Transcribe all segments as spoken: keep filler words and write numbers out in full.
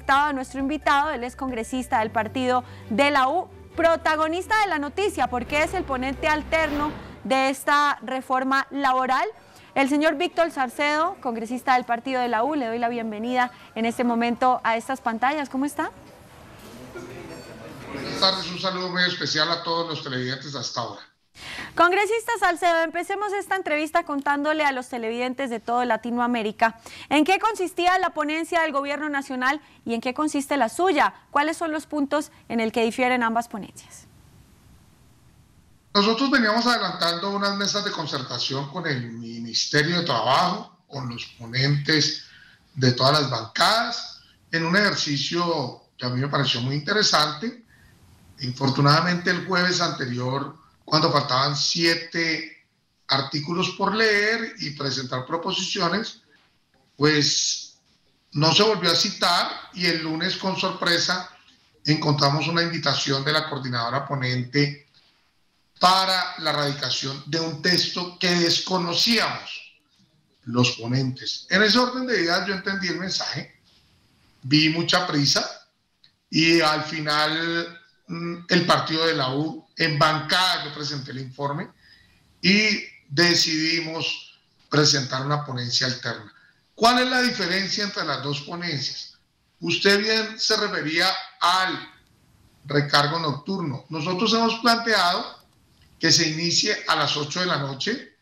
conectado a nuestro invitado. Él es congresista del partido de la U, protagonista de la noticia, porque es el ponente alterno de esta reforma laboral. El señor Víctor Salcedo, congresista del partido de la U, le doy la bienvenida en este momento a estas pantallas. ¿Cómo está? Buenas tardes, un saludo muy especial a todos los televidentes hasta ahora. Congresista Salcedo, empecemos esta entrevista contándole a los televidentes de toda Latinoamérica en qué consistía la ponencia del Gobierno Nacional y en qué consiste la suya. ¿Cuáles son los puntos en el que difieren ambas ponencias? Nosotros veníamos adelantando unas mesas de concertación con el Ministerio de Trabajo, con los ponentes de todas las bancadas, en un ejercicio que a mí me pareció muy interesante. Infortunadamente el jueves anterior, cuando faltaban siete artículos por leer y presentar proposiciones, pues no se volvió a citar, y el lunes con sorpresa encontramos una invitación de la coordinadora ponente para la radicación de un texto que desconocíamos los ponentes. En ese orden de ideas yo entendí el mensaje, vi mucha prisa y al final el partido de la U en bancada yo presenté el informe y decidimos presentar una ponencia alterna. ¿Cuál es la diferencia entre las dos ponencias? Usted bien se refería al recargo nocturno. Nosotros hemos planteado que se inicie a las ocho de la noche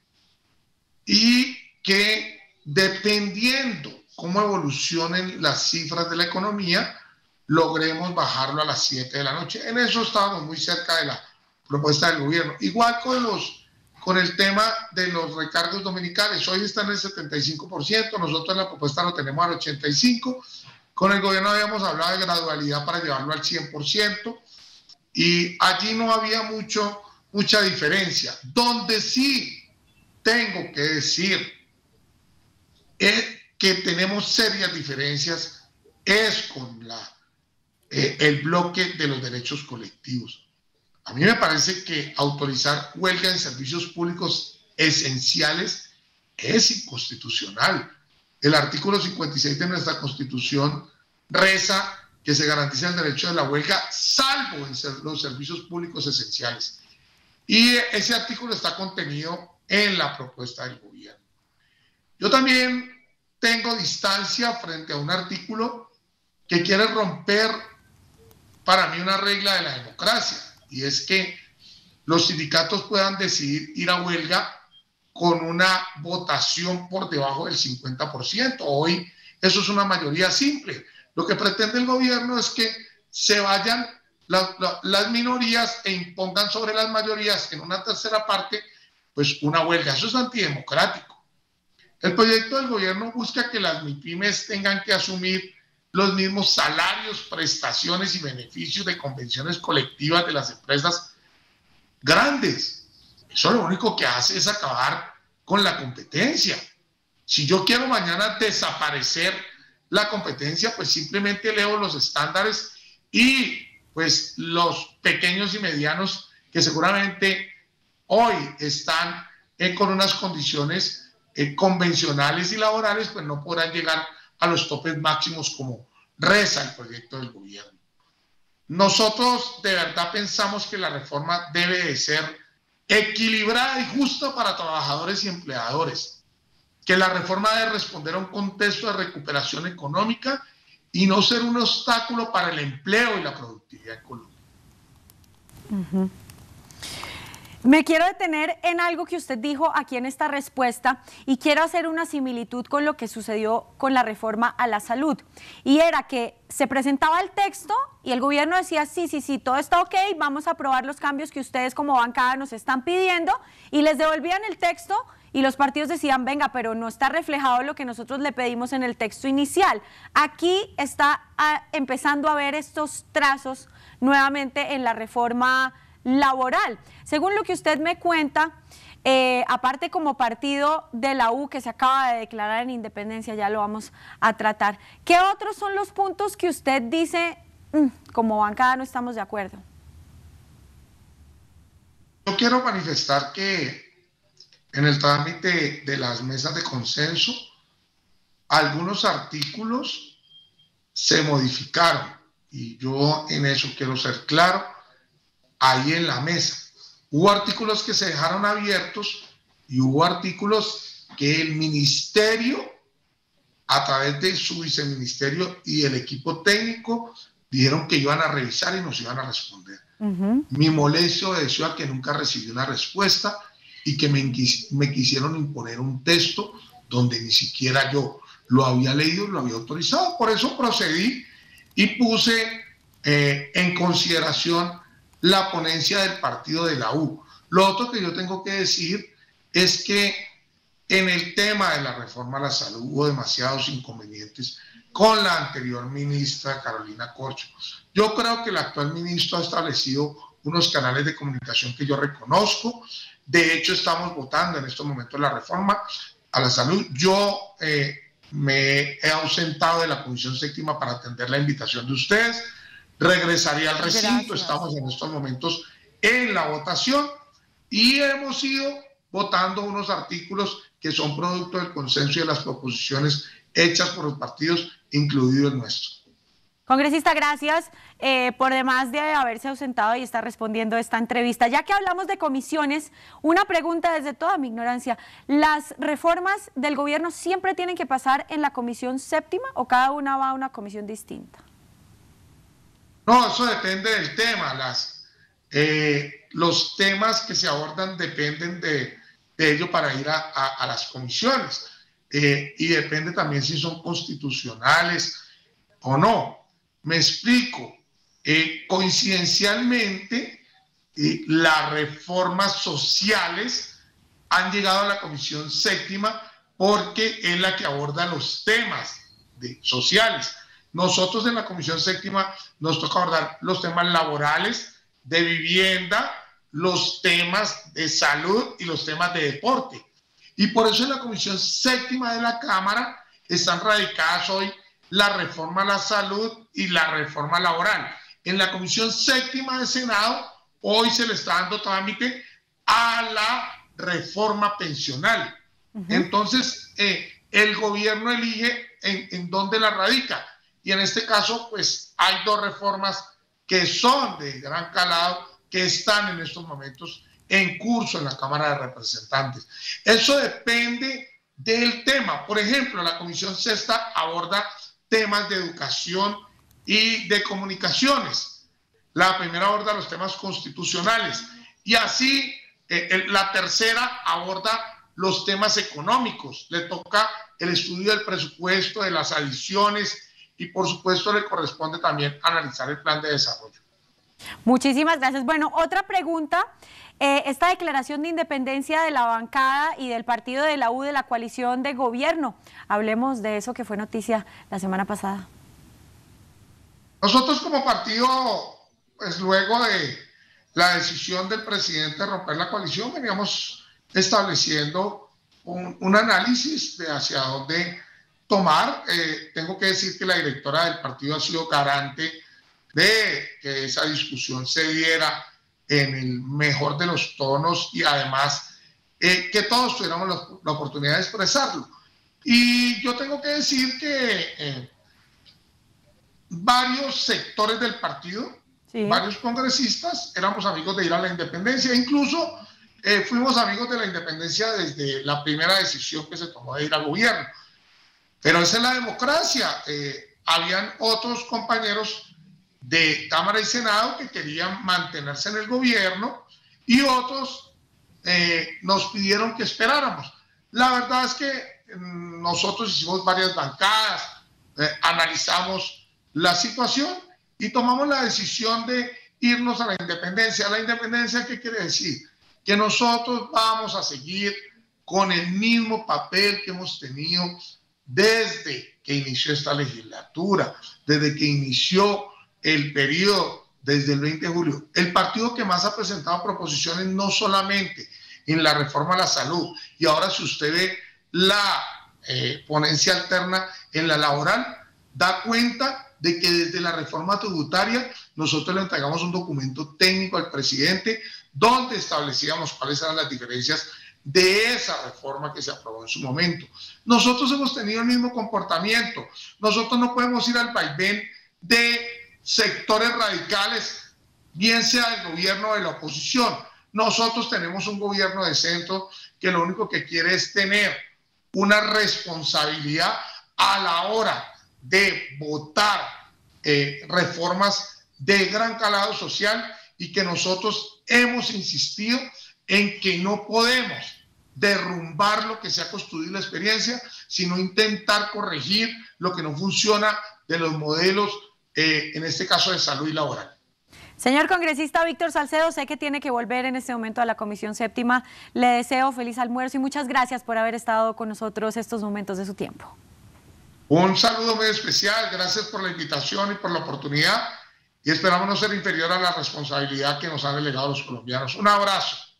y que, dependiendo cómo evolucionen las cifras de la economía, logremos bajarlo a las siete de la noche. En eso estábamos muy cerca de la propuesta del gobierno. Igual con, los, con el tema de los recargos dominicales. Hoy están en el setenta y cinco por ciento, nosotros en la propuesta lo tenemos al ochenta y cinco por ciento. Con el gobierno habíamos hablado de gradualidad para llevarlo al cien por ciento y allí no había mucho... mucha diferencia. Donde sí tengo que decir es que tenemos serias diferencias es con la, eh, el bloque de los derechos colectivos. A mí me parece que autorizar huelga en servicios públicos esenciales es inconstitucional. El artículo cincuenta y seis de nuestra Constitución reza que se garantiza el derecho de la huelga salvo en ser los servicios públicos esenciales. Y ese artículo está contenido en la propuesta del gobierno. Yo también tengo distancia frente a un artículo que quiere romper para mí una regla de la democracia, y es que los sindicatos puedan decidir ir a huelga con una votación por debajo del cincuenta por ciento. Hoy eso es una mayoría simple. Lo que pretende el gobierno es que se vayan La, la, las minorías e impongan sobre las mayorías en una tercera parte pues una huelga. Eso es antidemocrático. El proyecto del gobierno busca que las MIPYMES tengan que asumir los mismos salarios, prestaciones y beneficios de convenciones colectivas de las empresas grandes. Eso lo único que hace es acabar con la competencia. Si yo quiero mañana desaparecer la competencia, pues simplemente leo los estándares y pues los pequeños y medianos que seguramente hoy están eh, con unas condiciones eh, convencionales y laborales, pues no podrán llegar a los topes máximos como reza el proyecto del gobierno. Nosotros de verdad pensamos que la reforma debe de ser equilibrada y justa para trabajadores y empleadores, que la reforma debe responder a un contexto de recuperación económica y no ser un obstáculo para el empleo y la productividad en Colombia. Uh-huh. Me quiero detener en algo que usted dijo aquí en esta respuesta y quiero hacer una similitud con lo que sucedió con la reforma a la salud. Y era que se presentaba el texto y el gobierno decía, sí, sí, sí, todo está ok, vamos a aprobar los cambios que ustedes como bancada nos están pidiendo, y les devolvían el texto y los partidos decían, venga, pero no está reflejado lo que nosotros le pedimos en el texto inicial. Aquí está a, empezando a ver estos trazos nuevamente en la reforma laboral. Según lo que usted me cuenta, eh, aparte como partido de la U que se acaba de declarar en independencia, ya lo vamos a tratar, ¿qué otros son los puntos que usted dice, mmm, como bancada no estamos de acuerdo? Yo quiero manifestar que en el trámite de las mesas de consenso, algunos artículos se modificaron, y yo en eso quiero ser claro, ahí en la mesa. Hubo artículos que se dejaron abiertos y hubo artículos que el ministerio, a través de su viceministerio y el equipo técnico, dijeron que iban a revisar y nos iban a responder. Uh-huh. Mi molestia obedeció a que nunca recibí una respuesta y que me, me quisieron imponer un texto donde ni siquiera yo lo había leído, lo había autorizado. Por eso procedí y puse eh, en consideración la ponencia del partido de la U. Lo otro que yo tengo que decir es que en el tema de la reforma a la salud hubo demasiados inconvenientes con la anterior ministra Carolina Corcho. Yo creo que el actual ministro ha establecido unos canales de comunicación que yo reconozco. De hecho, estamos votando en estos momentos la reforma a la salud. Yo eh, me he ausentado de la Comisión Séptima para atender la invitación de ustedes. Regresaría al recinto. Gracias. Estamos en estos momentos en la votación y hemos ido votando unos artículos que son producto del consenso y de las proposiciones hechas por los partidos, incluido el nuestro. Congresista, gracias eh, por demás de haberse ausentado y estar respondiendo esta entrevista. Ya que hablamos de comisiones, una pregunta desde toda mi ignorancia. ¿Las reformas del gobierno siempre tienen que pasar en la Comisión Séptima o cada una va a una comisión distinta? No, eso depende del tema. Las, eh, los temas que se abordan dependen de, de ello para ir a, a, a las comisiones. Eh, y depende también si son constitucionales o no. Me explico. Eh, coincidencialmente, eh, las reformas sociales han llegado a la Comisión Séptima porque es la que aborda los temas de, sociales. Nosotros en la Comisión Séptima nos toca abordar los temas laborales, de vivienda, los temas de salud y los temas de deporte. Y por eso en la Comisión Séptima de la Cámara están radicadas hoy la reforma a la salud y la reforma laboral. En la Comisión Séptima del Senado hoy se le está dando trámite a la reforma pensional. Uh-huh. Entonces, eh, el gobierno elige en, en dónde la radica. Y en este caso, pues, hay dos reformas que son de gran calado, que están en estos momentos en curso en la Cámara de Representantes. Eso depende del tema. Por ejemplo, la Comisión Sexta aborda temas de educación y de comunicaciones. La primera aborda los temas constitucionales. Y así, eh, la tercera aborda los temas económicos. Le toca el estudio del presupuesto, de las adiciones, y por supuesto le corresponde también analizar el plan de desarrollo. Muchísimas gracias. Bueno, otra pregunta. Eh, esta declaración de independencia de la bancada y del partido de la U de la coalición de gobierno. Hablemos de eso que fue noticia la semana pasada. Nosotros como partido, pues luego de la decisión del presidente de romper la coalición, veníamos estableciendo un, un análisis de hacia dónde tomar. Eh, tengo que decir que la directora del partido ha sido garante de que esa discusión se diera en el mejor de los tonos y además eh, que todos tuviéramos la, la oportunidad de expresarlo. Y yo tengo que decir que eh, varios sectores del partido, sí. varios congresistas, éramos amigos de ir a la independencia, incluso eh, fuimos amigos de la independencia desde la primera decisión que se tomó de ir al gobierno. Pero esa es la democracia. Eh, habían otros compañeros de Cámara y Senado que querían mantenerse en el gobierno y otros eh, nos pidieron que esperáramos. La verdad es que eh, nosotros hicimos varias bancadas, eh, analizamos la situación y tomamos la decisión de irnos a la independencia. ¿La independencia qué quiere decir? Que nosotros vamos a seguir con el mismo papel que hemos tenido desde que inició esta legislatura, desde que inició el periodo desde el veinte de julio. El partido que más ha presentado proposiciones no solamente en la reforma a la salud, y ahora si usted ve la eh, ponencia alterna en la laboral, da cuenta de que desde la reforma tributaria nosotros le entregamos un documento técnico al presidente donde establecíamos cuáles eran las diferencias de esa reforma que se aprobó en su momento. Nosotros hemos tenido el mismo comportamiento. Nosotros no podemos ir al vaivén de sectores radicales, bien sea del gobierno o de la oposición. Nosotros tenemos un gobierno de centro que lo único que quiere es tener una responsabilidad a la hora de votar eh, reformas de gran calado social, y que nosotros hemos insistido en que no podemos derrumbar lo que se ha construido la experiencia, sino intentar corregir lo que no funciona de los modelos, eh, en este caso de salud y laboral. Señor congresista Víctor Salcedo, sé que tiene que volver en este momento a la Comisión Séptima. Le deseo feliz almuerzo y muchas gracias por haber estado con nosotros estos momentos de su tiempo. Un saludo muy especial, gracias por la invitación y por la oportunidad, y esperamos no ser inferior a la responsabilidad que nos han delegado los colombianos. Un abrazo.